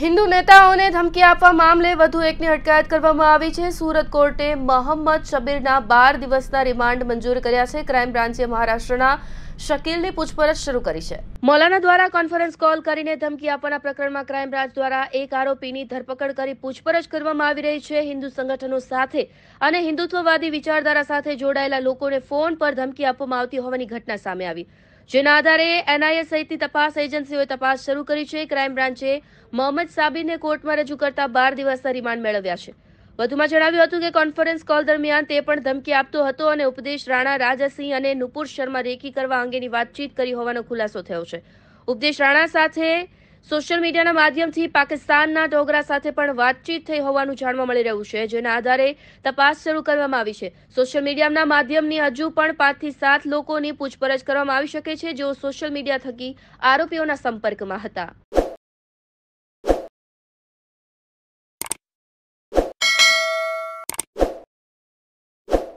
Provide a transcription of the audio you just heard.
હિન્દુ નેતાઓને ધમકી આપવા મામલે વધુ એકની અટકાયત કરવામાં આવી છે। સુરત કોર્ટે મોહમ્મદ શબીરના 12 દિવસના રિમાન્ડ મંજૂર કર્યા છે। ક્રાઇમ બ્રાન્ચે મહારાષ્ટ્રના શકીલની પૂછપરછ શરૂ કરી છે। મૌલાના દ્વારા કોન્ફરન્સ કોલ કરીને ધમકી આપવાના પ્રકરણમાં ક્રાઇમ બ્રાન્ચ દ્વારા એક આરોપીની ધરપકડ કરી પૂછપરછ કરવામાં આવી રહી છે। હિન્દુ સંગઠનો સાથે અને હિન્દુત્વવાદી વિચારધારા સાથે જોડાયેલા લોકોને ફોન પર ધમકી આપવામાં આવતી હોવાની ઘટના સામે આવી, જેના આધારે એનઆઈએ સહિતની તપાસ એજન્સીઓએ તપાસ શરૂ કરી છે। ક્રાઇમ બ્રાન્ચે મોહમ્મદ સાબિરને કોર્ટમાં રજૂ કરતા 12 દિવસના રિમાન્ડ મેળવ્યા છે। વધુમાં જણાવ્યું હતું કે કોન્ફરન્સ કોલ દરમિયાન તે પણ ધમકી આપતો હતો અને ઉપદેશ રાણા, રાજાસિંહ અને નુપુર શર્મા રેકી કરવા અંગેની વાતચીત કરી હોવાનો ખુલાસો થયો છે। ઉપદેશ રાણા સાથે સોશિયલ મીડિયાના માધ્યમથી પાકિસ્તાનના ડોગરા સાથે પણ વાતચીત થઈ હોવાનું જાણવા મળી રહ્યું છે, જેના આધારે તપાસ શરૂ કરવામાં આવી છે। સોશિયલ મીડિયાના માધ્યમની હજુ પણ 5 થી 7 લોકોની પૂછપરછ કરવામાં આવી શકે છે, જેઓ સોશિયલ મીડિયા થકી આરોપીઓના સંપર્કમાં હતા।